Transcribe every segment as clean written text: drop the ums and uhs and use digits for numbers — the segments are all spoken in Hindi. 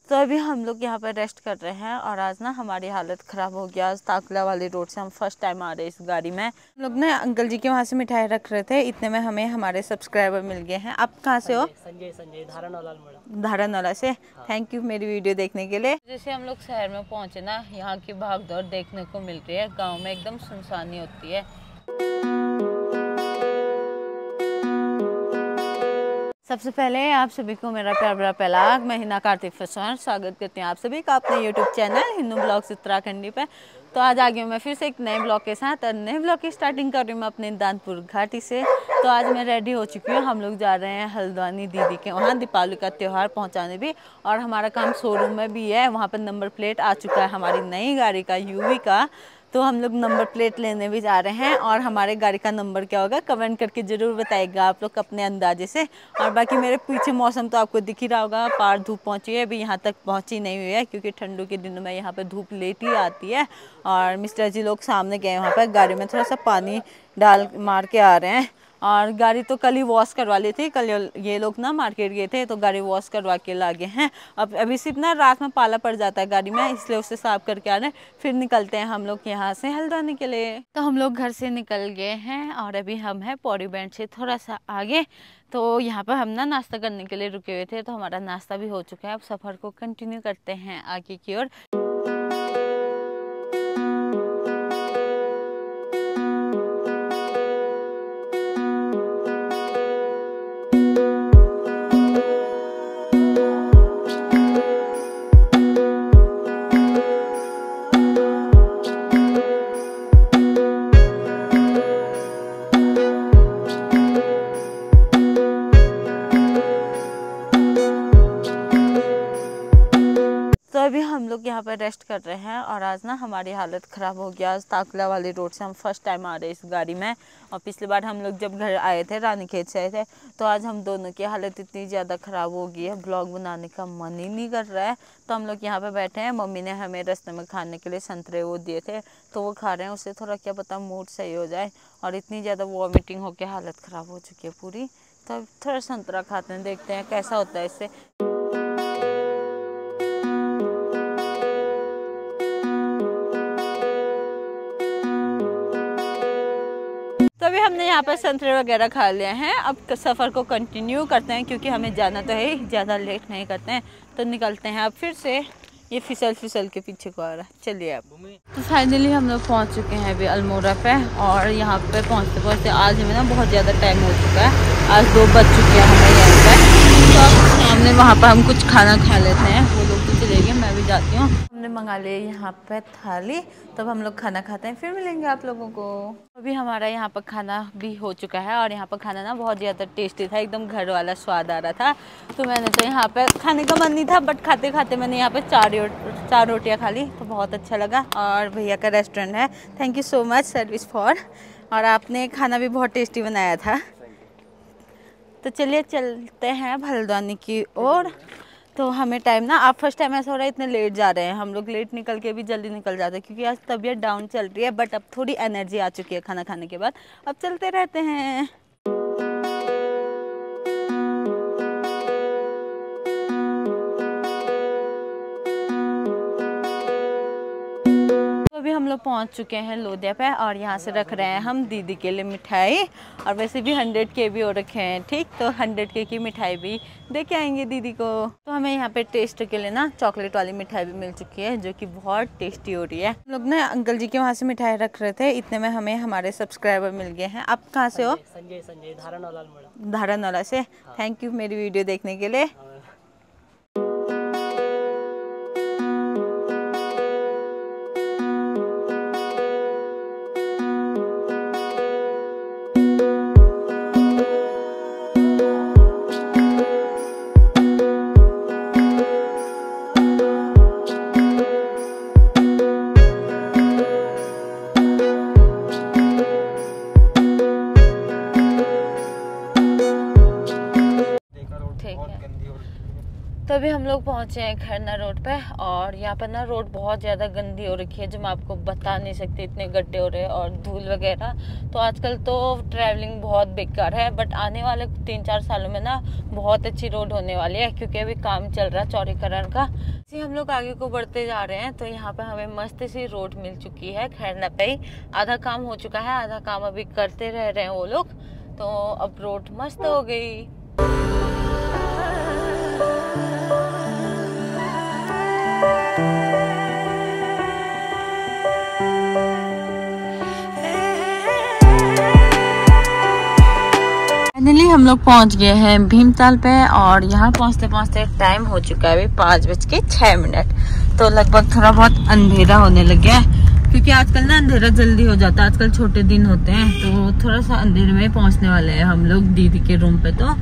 तो अभी हम लोग यहाँ पर रेस्ट कर रहे हैं और आज ना हमारी हालत ख़राब हो गया। आज ताकला वाली रोड से हम फर्स्ट टाइम आ रहे हैं इस गाड़ी में। हम लोग ने अंकल जी के वहाँ से मिठाई रख रहे थे, इतने में हमें हमारे सब्सक्राइबर मिल गए हैं। आप कहाँ से हो? संजय धारानौला से। थैंक यू मेरी वीडियो देखने के लिए। जैसे हम लोग शहर में पहुँचे ना, यहाँ की भागदौड़ देखने को मिल रही है। गाँव में एकदम सुनसानी होती है। सबसे पहले आप सभी को मेरा प्यार भरा पहला मैं हिना कार्तिक फैशन स्वागत करती हूँ आप सभी का अपने YouTube channel Hindu blogs Uttarakhandi पे। तो आज आ गई हूँ मैं फिर से एक नए ब्लॉग के साथ और नए ब्लॉग की स्टार्टिंग कर रही हूँ मैं अपने दानपुर घाटी से। तो आज मैं रेडी हो चुकी हूँ। हम लोग जा रहे हैं हल्द्वानी दीदी के वहाँ दीपावली का त्यौहार पहुँचाने भी, और हमारा काम शोरूम में भी है। वहाँ पर नंबर प्लेट आ चुका है हमारी नई गाड़ी का यूवी का, तो हम लोग नंबर प्लेट लेने भी जा रहे हैं। और हमारे गाड़ी का नंबर क्या होगा कमेंट करके ज़रूर बताइएगा आप लोग अपने अंदाजे से। और बाकी मेरे पीछे मौसम तो आपको दिख ही रहा होगा, पार धूप पहुंची है, अभी यहाँ तक पहुंची नहीं हुई है क्योंकि ठंडों के दिनों में यहाँ पर धूप लेट ही आती है। और मिस्टर जी लोग सामने गए वहाँ पर गाड़ी में थोड़ा सा पानी डाल मार के आ रहे हैं। और गाड़ी तो कल ही वॉश करवा ली थी, कल ये लोग ना मार्केट गए थे तो गाड़ी वॉश करवा के लागे हैं। अब अभी सिर्फ ना रात में पाला पड़ जाता है गाड़ी में, इसलिए उसे साफ करके आ रहे हैं। फिर निकलते हैं हम लोग यहाँ से हल्द्वानी के लिए। तो हम लोग घर से निकल गए हैं और अभी हम हैं पौड़ी बैंड से थोड़ा सा आगे। तो यहाँ पर हम ना नाश्ता करने के लिए रुके हुए थे, तो हमारा नाश्ता भी हो चुका है। अब सफ़र को कंटिन्यू करते हैं आगे की ओर। तो अभी हम लोग यहाँ पर रेस्ट कर रहे हैं और आज ना हमारी हालत ख़राब हो गया। आज ताकला वाली रोड से हम फर्स्ट टाइम आ रहे हैं इस गाड़ी में, और पिछली बार हम लोग जब घर आए थे रानीखेत से आए थे, तो आज हम दोनों की हालत इतनी ज़्यादा ख़राब हो गई है ब्लॉग बनाने का मन ही नहीं कर रहा है। तो हम लोग यहाँ पर बैठे हैं। मम्मी ने हमें रास्ते में खाने के लिए संतरे वो दिए थे, तो वो खा रहे हैं। उससे थोड़ा क्या पता मूड सही हो जाए। और इतनी ज़्यादा वॉमिटिंग होकर हालत ख़राब हो चुकी है पूरी। तो अब थोड़ा संतरा खाते हैं, देखते हैं कैसा होता है इससे। तो अभी हमने यहाँ पर संतरे वगैरह खा लिए हैं। अब सफ़र को कंटिन्यू करते हैं क्योंकि हमें जाना तो है, ज़्यादा लेट नहीं करते हैं। तो निकलते हैं अब फिर से। ये फिसल के पीछे को आ रहा है, चलिए अब। तो फाइनली हम लोग पहुँच चुके हैं अभी अल्मोड़ा पे। और यहाँ पे पहुँचते पहुँचते आज हमें ना बहुत ज़्यादा टाइम हो चुका है। आज 2 बज चुके हैं हमें यहाँ पर। तो अब सामने वहाँ पर हम कुछ खाना खा लेते हैं। वो लोग तो चले गए, मैं भी जाती हूँ। हमने मंगा लिया यहाँ पे थाली, तब हम लोग खाना खाते हैं, फिर मिलेंगे आप लोगों को। अभी हमारा यहाँ पर खाना भी हो चुका है और यहाँ पर खाना ना बहुत ज़्यादा टेस्टी था, एकदम घर वाला स्वाद आ रहा था। तो मैंने तो यहाँ पर खाने का मन नहीं था, बट खाते खाते मैंने यहाँ पर 4 रोटियाँ खा ली, तो बहुत अच्छा लगा। और भैया का रेस्टोरेंट है, thank you so much service for. और आपने खाना भी बहुत टेस्टी बनाया था। तो चलिए चलते हैं हल्द्वानी की ओर। तो हमें टाइम ना, आप फर्स्ट टाइम ऐसा हो रहा है इतने लेट जा रहे हैं। हम लोग लेट निकल के भी जल्दी निकल जाते हैं क्योंकि आज तबीयत डाउन चल रही है, बट अब थोड़ी एनर्जी आ चुकी है खाना खाने के बाद। अब चलते रहते हैं। अभी हम लोग पहुंच चुके हैं लोधिया पे और यहाँ से रख रहे हैं हम दीदी के लिए मिठाई। और वैसे भी 100 के भी हो रखे हैं, ठीक। तो 100 के की मिठाई भी दे के आएंगे दीदी को। तो हमें यहाँ पे टेस्ट के लिए ना चॉकलेट वाली मिठाई भी मिल चुकी है, जो कि बहुत टेस्टी हो रही है। हम लोग ना अंकल जी के वहाँ से मिठाई रख रहे थे, इतने में हमें हमारे सब्सक्राइबर मिल गए हैं। आप कहाँ से हो? संजय धारानौला से। थैंक यू मेरी वीडियो देखने के लिए। तो अभी हम लोग पहुंचे हैं खैरना रोड पे, और यहाँ पर ना रोड बहुत ज़्यादा गंदी हो रखी है, जो मैं आपको बता नहीं सकती, इतने गड्ढे हो रहे हैं और धूल वगैरह। तो आजकल तो ट्रैवलिंग बहुत बेकार है, बट आने वाले 3-4 सालों में ना बहुत अच्छी रोड होने वाली है, क्योंकि अभी काम चल रहा है चौड़ीकरण का। इसी हम लोग आगे को बढ़ते जा रहे हैं, तो यहाँ पे हमें मस्त सी रोड मिल चुकी है खैरना पे ही। आधा काम हो चुका है, आधा काम अभी करते रह रहे हैं वो लोग, तो अब रोड मस्त हो गई। फाइनली हम लोग पहुंच गए हैं भीमताल पे, और यहाँ पहुंचते पहुंचते टाइम हो चुका है अभी 5:06। तो लगभग थोड़ा बहुत अंधेरा होने लग गया है, क्योंकि आजकल ना अंधेरा जल्दी हो जाता है, आजकल छोटे दिन होते हैं, तो थोड़ा सा अंधेरे में पहुंचने वाले हैं हम लोग दीदी के रूम पे। तो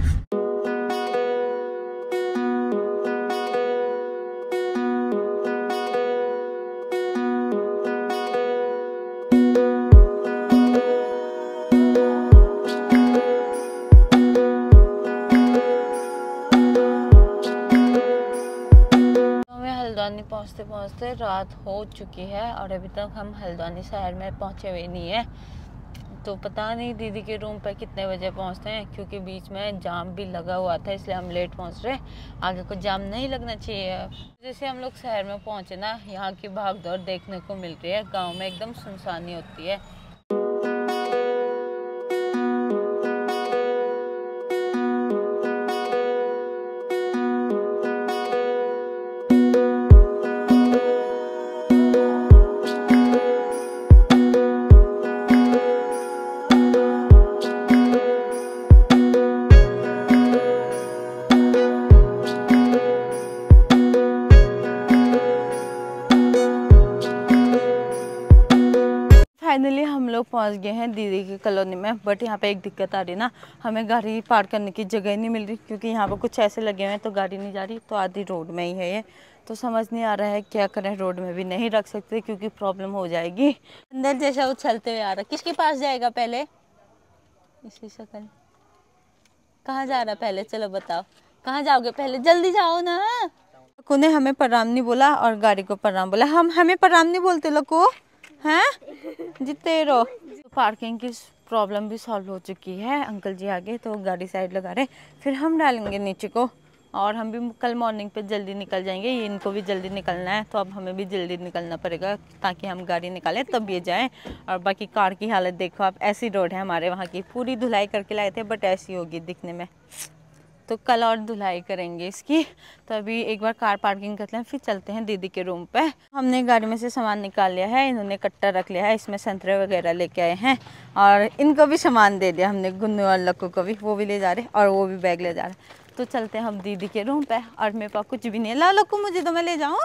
हल्द्वानी पहुंचते पहुंचते रात हो चुकी है, और अभी तक हम हल्द्वानी शहर में पहुंचे हुए नहीं है। तो पता नहीं दीदी के रूम पर कितने बजे पहुंचते हैं, क्योंकि बीच में जाम भी लगा हुआ था, इसलिए हम लेट पहुंच रहे। आगे को जाम नहीं लगना चाहिए। जैसे हम लोग शहर में पहुंचे ना, यहाँ की भागदौड़ देखने को मिल रही है, गाँव में एकदम सुनसानी होती है। फाइनली हम लोग पहुंच गए हैं दीदी की कॉलोनी में, बट यहाँ पे एक दिक्कत आ रही ना, हमें गाड़ी पार्क करने की जगह नहीं मिल रही, क्योंकि यहाँ पे कुछ ऐसे लगे हुए हैं तो गाड़ी नहीं जा रही, तो आधी रोड में ही है ये। तो समझ नहीं आ रहा है क्या करें, रोड में भी नहीं रख सकते क्योंकि प्रॉब्लम हो जाएगी। अंदर जैसा उछलते हुए आ रहा, किसके पास जाएगा पहले? इसी शक्ल कहाँ जा रहा पहले? चलो बताओ कहाँ जाओगे पहले, जल्दी जाओ ना। लक्कू ने हमें प्रणाम नहीं बोला और गाड़ी को प्रणाम बोला, हम हमें प्रणाम नहीं बोलते लक्कू हैं, जीते रहो। तो पार्किंग की प्रॉब्लम भी सॉल्व हो चुकी है, अंकल जी आगे तो गाड़ी साइड लगा रहे, फिर हम डालेंगे नीचे को, और हम भी कल मॉर्निंग पे जल्दी निकल जाएंगे। ये इनको भी जल्दी निकलना है, तो अब हमें भी जल्दी निकलना पड़ेगा ताकि हम गाड़ी निकालें तब ये जाएं। और बाकी कार की हालत देखो आप, ऐसी रोड है हमारे वहाँ की, पूरी धुलाई करके लाए थे, बट ऐसी होगी दिखने में। तो कल और धुलाई करेंगे इसकी। तो अभी एक बार कार पार्किंग करते हैं, फिर चलते हैं दीदी के रूम पे। हमने गाड़ी में से सामान निकाल लिया है, इन्होंने कट्टा रख लिया है, इसमें संतरे वगैरह लेके आए हैं, और इनको भी सामान दे दिया हमने, गुन्नू और लक्कू को भी, वो भी ले जा रहे और वो भी बैग ले जा रहे। तो चलते हैं हम दीदी के रूम पे, और मेरे पास कुछ भी नहीं है। ला लक्कू मुझे तो मैं ले जाऊँ,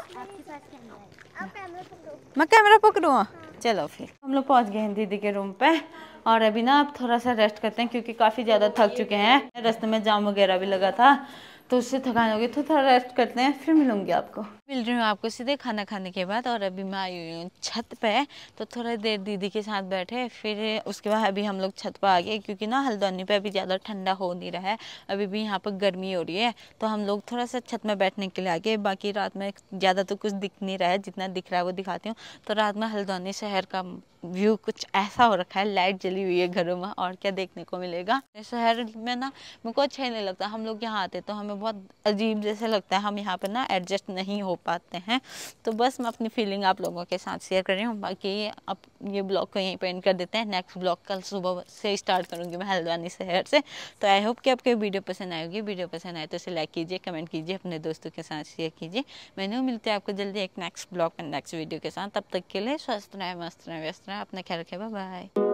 मैं कैमरा पकड़ूँ? चलो फिर हम लोग पहुंच गए हैं दीदी के रूम पे, और अभी ना आप थोड़ा सा रेस्ट करते हैं, क्योंकि काफ़ी ज़्यादा थक चुके हैं, रास्ते में जाम वगैरह भी लगा था, तो उससे थकान होगी, तो थोड़ा रेस्ट करते हैं, फिर मिलूंगी आपको। मिल रही हूँ आपको सीधे खाना खाने के बाद, और अभी मैं आई हुई हूँ छत पे, तो थोड़ा देर दीदी के साथ बैठे, फिर उसके बाद अभी हम लोग छत पर आ गए, क्योंकि ना हल्द्वानी पे अभी ज़्यादा ठंडा हो नहीं रहा है, अभी भी यहाँ पर गर्मी हो रही है, तो हम लोग थोड़ा सा छत में बैठने के लिए आ गए। बाकी रात में ज़्यादा तो कुछ दिख नहीं रहा है, जितना दिख रहा है वो दिखाती हूँ। तो रात में हल्द्वानी शहर का व्यू कुछ ऐसा हो रखा है, लाइट जली हुई है घरों में, और क्या देखने को मिलेगा। शहर में ना मेरे को अच्छा ही नहीं लगता, हम लोग यहाँ आते तो हमें बहुत अजीब जैसे लगता है, हम यहाँ पर ना एडजस्ट नहीं हो पाते हैं। तो बस मैं अपनी फीलिंग आप लोगों के साथ शेयर कर रही हूँ। बाकी अब ये ब्लॉग को यहीं पे एंड कर देते हैं, नेक्स्ट ब्लॉग कल सुबह से स्टार्ट करूँगी मैं हल्द्वानी शहर से। तो आई होप कि आपको वीडियो पसंद आएगी, वीडियो पसंद आए तो इसे लाइक कीजिए, कमेंट कीजिए, अपने दोस्तों के साथ शेयर कीजिए। मैंने मिलते हैं आपको जल्दी एक नेक्स्ट ब्लॉग और नेक्स्ट वीडियो के साथ, तब तक के लिए स्वस्थ रहें, मस्त रहें, व्यस्त रहें, अपना ख्याल रखें, बाय बाय।